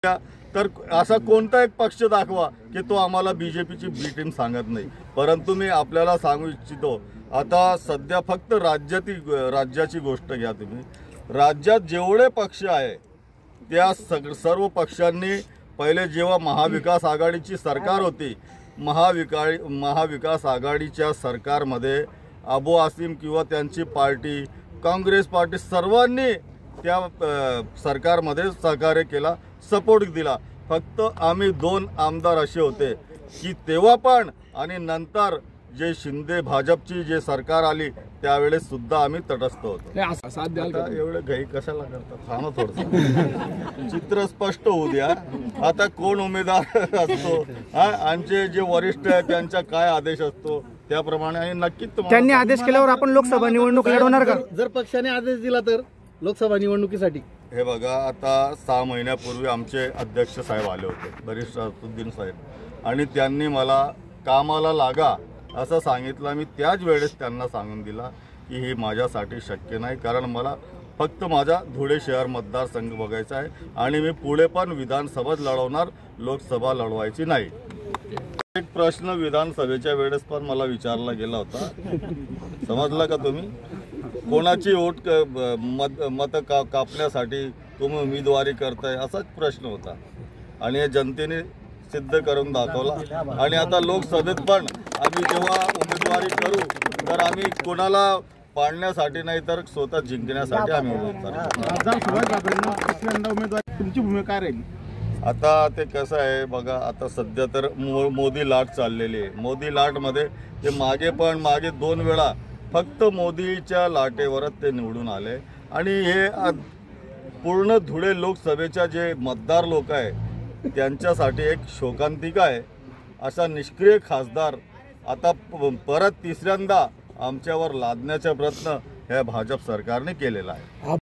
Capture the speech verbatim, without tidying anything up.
तर असा कोणता एक पक्ष दाखवा की तो आम्हाला बीजेपीची बी टीम सांगत नाही। परंतु मी आपल्याला सांगू इच्छितो, आता सध्या फक्त राज्यातील राज्याची गोष्ट घ्या तुम्ही, राज्यात जेवढे पक्ष आहे त्या सग सर्व पक्षांनी पहिले जेव्हा महाविकास आघाडीची सरकार होती, महाविका महाविकास आघाडीच्या सरकारमध्ये अबू आसिम किंवा त्यांची पार्टी, काँग्रेस पार्टी सर्वांनी त्या सरकारमध्ये सहकार्य केला, सपोर्ट दिला। फक्त आम्ही दोन आमदार असे होते की तेव्हा पण आणि नंतर जे शिंदे भाजपची जे सरकार आली त्यावेळेस सुद्धा आम्ही तटस्थ होतो। आता एवढे घाई कशाला करतात, थांबा थोडंसं, चित्र स्पष्ट होऊ द्या। आता कोण उमेदवार असतो, हा आमचे जे वरिष्ठ आहेत त्यांचा काय आदेश असतो त्याप्रमाणे आणि नक्कीच त्यांनी आदेश केल्यावर आपण लोकसभा निवडणूक लढवणार का? जर पक्षाने आदेश दिला तर लोकसभा निवडणुकीसाठी? हे बघा, आता सहा महिन्यापूर्वी आमचे अध्यक्ष साहेब आले होते, बरीश असदुद्दीन साहेब, आणि त्यांनी मला कामाला लागा असं सांगितलं। मी त्याच वेळेस त्यांना सांगून दिला की हे माझ्यासाठी शक्य नाही, कारण मला फक्त माझा धुळे शहर मतदारसंघ बघायचा आहे आणि मी पुढे पण विधानसभा लढवणार, लोकसभा लढवायची नाही। एक प्रश्न विधानसभेच्या वेळेस पण मला विचारला गेला होता, समजला का तुम्ही? कोणाची वोट मत मत का कापण्यासाठी तुम्ही उमेदवारी करताय, असाच प्रश्न होता आणि हे जनतेने सिद्ध करून दाखवला। आणि आता लोकसभेत पण आम्ही जेव्हा उमेदवारी करू तर आम्ही कोणाला पाडण्यासाठी नाही तर स्वतः जिंकण्यासाठी आम्ही उमेदवारी। तुमची भूमिका काय राहील? आता ते कसं आहे बघा, आता सध्या तर मो मोदी लाट चाललेली आहे। मोदी लाटमध्ये ते मागे पण मागे दोन वेळा फक्त मोदीच्या लाटेवरच ते निवडून आले आणि हे पूर्ण धुळे लोकसभेच्या जे मतदार लोक आहे त्यांच्यासाठी एक शोकांतिका आहे। असा निष्क्रिय खासदार आता परत तिसऱ्यांदा आमच्यावर लादण्याचा प्रयत्न ह्या भाजप सरकारने केलेला आहे।